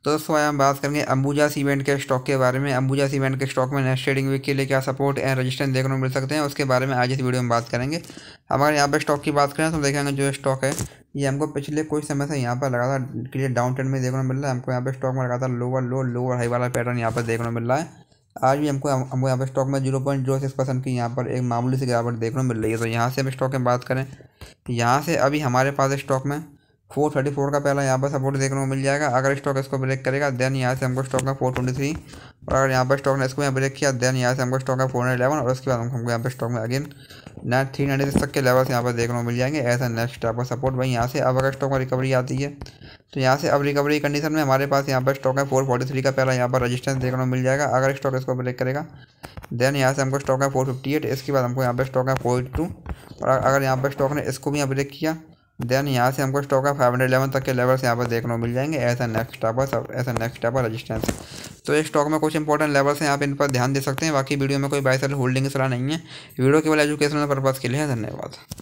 तो दोस्तों आज हम बात करेंगे अंबुजा सीमेंट के स्टॉक के बारे में। अंबुजा सीमेंट के स्टॉक में नेक्स्ट ट्रेडिंग वीक के लिए क्या सपोर्ट एंड रेजिस्टेंस देखने को मिल सकते हैं, उसके बारे में आज इस वीडियो में बात करेंगे। अगर यहाँ पे स्टॉक की बात करें तो देखेंगे जो स्टॉक है ये हमको पिछले कुछ समय से यहाँ पर लगातार क्लियर डाउन ट्रेंड में देखने को मिल रहा है। हमको यहाँ पे स्टॉक में लगातार लोअर लो लोअर हाई वाला पैटर्न यहाँ पर देखने को मिल रहा है। आज भी हमको यहाँ पर स्टॉक में 0.06% की यहाँ पर एक मामूली सी गिरावट देखने को मिल रही है। तो यहाँ से हम स्टॉक में बात करें, यहाँ से अभी हमारे पास स्टॉक में 434 का पहला यहाँ पर सपोर्ट देखने को मिल जाएगा। अगर स्टॉक इसको ब्रेक करेगा देन यहाँ से हमको स्टॉक में 423, और अगर यहाँ पर स्टॉक ने इसको यहाँ ब्रेक किया देन यहाँ से हमको स्टॉक में 411, और उसके बाद हमको यहाँ पर स्टॉक में अगेन 396 तक के लेवल्स यहाँ पर देखने को मिल जाएंगे ऐसा नेक्स्ट टाइप का सपोर्ट। भाई यहाँ से अब अगर स्टॉक में रिकवरी आती है तो यहाँ से अब रिकवरी कंडीशन में हमारे पास यहाँ पर स्टॉक में 443 का पहला यहाँ पर रजिस्टेंस देखने को मिल जाएगा। अगर स्टॉक इसको ब्रेक करेगा देन यहाँ से हमको स्टॉक में 458, इसके बाद हमको यहाँ पर स्टॉक में 482, और अगर यहाँ पर स्टॉक ने इसको भी यहाँ ब्रेक किया देन यहाँ से हमको स्टॉक का 511 तक के लेवल्स यहाँ पर देखने को मिल जाएंगे ऐसा नेक्स्ट टाइप का रजिस्टेंस। तो इस स्टॉक में कुछ इंपॉर्टेंट लेवल्स हैं, आप इन पर ध्यान दे सकते हैं। बाकी वीडियो में कोई बाय सेल होल्डिंग की सलाह नहीं है, वीडियो केवल एजुकेशनल पर्पज़ के लिए है। धन्यवाद।